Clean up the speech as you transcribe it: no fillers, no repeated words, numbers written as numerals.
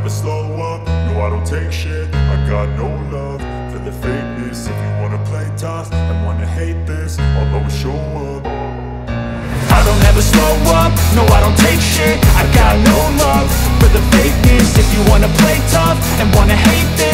never slow up, no I don't take shit. I got no love for the fakeness. If you wanna play tough and wanna hate this, I'll always show up. I don't ever slow up, no I don't take shit. I got no love for the fakeness. If you wanna play tough and wanna hate this,